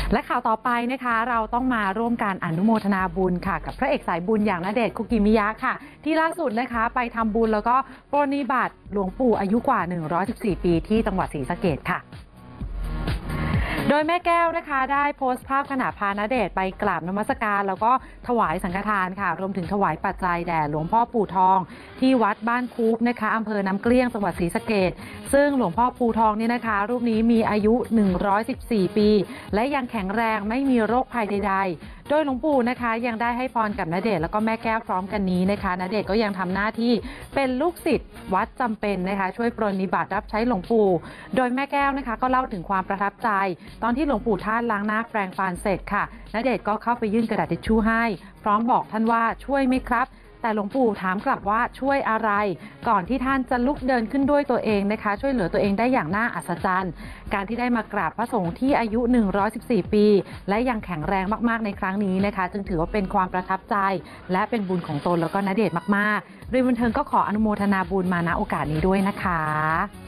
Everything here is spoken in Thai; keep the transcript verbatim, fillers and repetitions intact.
และข่าวต่อไปนะคะเราต้องมาร่วมการอนุโมทนาบุญค่ะกับพระเอกสายบุญอย่างณเดชน์คุกิมิยะค่ะที่ล่าสุดนะคะไปทำบุญแล้วก็ปรนนิบัติหลวงปู่อายุกว่าหนึ่งร้อยสิบสี่ปีที่จังหวัดศรีสะเกษค่ะโดยแม่แก้วนะคะได้โพสต์ภาพขณะพาณเดชน์ไปกราบนมัสการแล้วก็ถวายสังฆทานค่ะรวมถึงถวายปัจจัยแด่หลวงพ่อปู่ทองที่วัดบ้านคูบนะคะอำเภอน้ำเกลี้ยงจังหวัดศรีสะเกษซึ่งหลวงพ่อปู่ทองนี่นะคะรูปนี้มีอายุหนึ่งร้อยสิบสี่ปีและยังแข็งแรงไม่มีโรคภัยใดๆโดยหลวงปู่นะคะยังได้ให้พรกับณเดชน์แล้วก็แม่แก้วพร้อมกันนี้นะคะณเดชน์ก็ยังทำหน้าที่เป็นลูกศิษย์วัดจำเป็นนะคะช่วยปรนนิบัติรับใช้หลวงปู่โดยแม่แก้วนะคะก็เล่าถึงความประทับใจตอนที่หลวงปู่ท่านล้างหน้าแปรงฟันเสร็จค่ะณเดชน์ก็เข้าไปยื่นกระดาษทิชชู่ให้พร้อมบอกท่านว่าช่วยไหมครับแต่หลวงปู่ถามกลับว่าช่วยอะไรก่อนที่ท่านจะลุกเดินขึ้นด้วยตัวเองนะคะช่วยเหลือตัวเองได้อย่างน่าอัศจรรย์การที่ได้มากราบพระสงฆ์ที่อายุหนึ่งร้อยสิบสี่ปีและยังแข็งแรงมากๆในครั้งนี้นะคะจึงถือว่าเป็นความประทับใจและเป็นบุญของตนแล้วก็ณเดชน์มากๆโดยบันเทิงก็ขออนุโมทนาบุญมาณโอกาสนี้ด้วยนะคะ